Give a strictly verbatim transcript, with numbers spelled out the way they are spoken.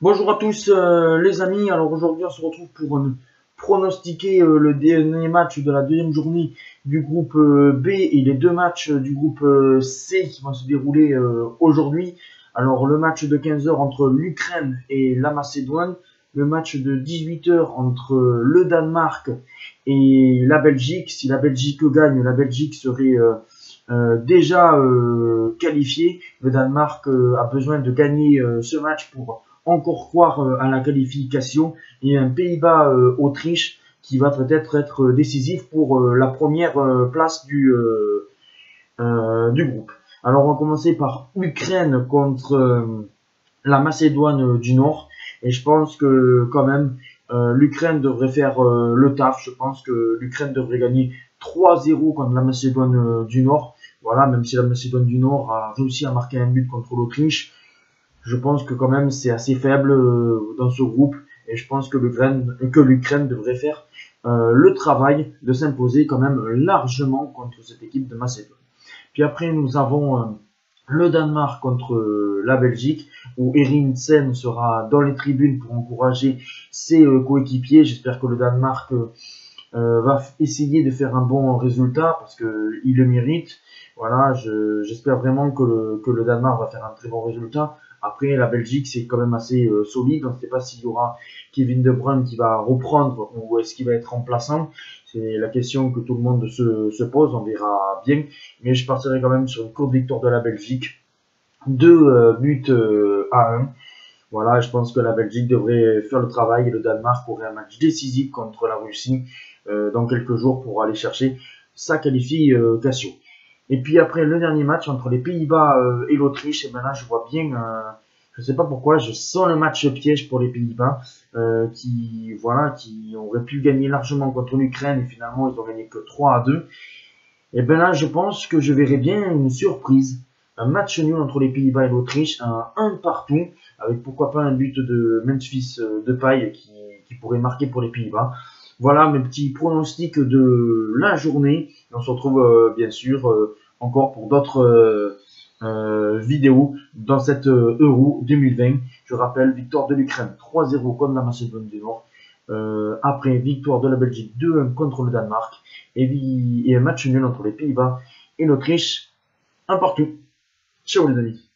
Bonjour à tous euh, les amis, alors aujourd'hui on se retrouve pour euh, pronostiquer euh, le dernier match de la deuxième journée du groupe euh, B et les deux matchs du groupe euh, C qui vont se dérouler euh, aujourd'hui. Alors le match de quinze heures entre l'Ukraine et la Macédoine, le match de dix-huit heures entre le Danemark et la Belgique. Si la Belgique gagne, la Belgique serait euh, euh, déjà euh, qualifiée. Le Danemark euh, a besoin de gagner euh, ce match pour encore croire euh, à la qualification, et un Pays-Bas-Autriche euh, qui va peut-être être décisif pour euh, la première euh, place du, euh, euh, du groupe. Alors on va commencer par Ukraine contre euh, la Macédoine du Nord, et je pense que quand même euh, l'Ukraine devrait faire euh, le taf. Je pense que l'Ukraine devrait gagner trois zéro contre la Macédoine euh, du Nord. Voilà, même si la Macédoine du Nord a réussi à marquer un but contre l'Autriche, je pense que quand même c'est assez faible euh, dans ce groupe, et je pense que l'Ukraine que l'Ukraine devrait faire euh, le travail de s'imposer quand même largement contre cette équipe de Macédoine. Puis après nous avons euh, le Danemark contre euh, la Belgique, où Eriksen sera dans les tribunes pour encourager ses euh, coéquipiers. J'espère que le Danemark euh, euh, va essayer de faire un bon résultat parce que il le mérite. Voilà, j'espère vraiment que le, que le Danemark va faire un très bon résultat. Après, la Belgique, c'est quand même assez euh, solide. On ne sait pas s'il y aura Kevin De Bruyne qui va reprendre ou est-ce qu'il va être remplaçant. C'est la question que tout le monde se, se pose. On verra bien. Mais je partirai quand même sur une courte victoire de la Belgique. Deux euh, buts euh, à un. Voilà, je pense que la Belgique devrait faire le travail et le Danemark aurait un match décisif contre la Russie euh, dans quelques jours pour aller chercher sa qualification. Et puis après le dernier match entre les Pays-Bas euh, et l'Autriche, et ben là je vois bien, euh, je sais pas pourquoi, je sens le match piège pour les Pays-Bas euh, qui voilà qui auraient pu gagner largement contre l'Ukraine et finalement ils ont gagné que trois à deux. Et ben là je pense que je verrai bien une surprise, un match nul entre les Pays-Bas et l'Autriche, un un partout, avec pourquoi pas un but de Memphis Depay qui, qui pourrait marquer pour les Pays-Bas. Voilà mes petits pronostics de la journée. On se retrouve euh, bien sûr euh, encore pour d'autres euh, euh, vidéos dans cette euh, Euro deux mille vingt. Je rappelle, victoire de l'Ukraine trois zéro contre la Macédoine du Nord. Euh, après, victoire de la Belgique deux un contre le Danemark. Et, et un match nul entre les Pays-Bas et l'Autriche. Un partout. Ciao les amis.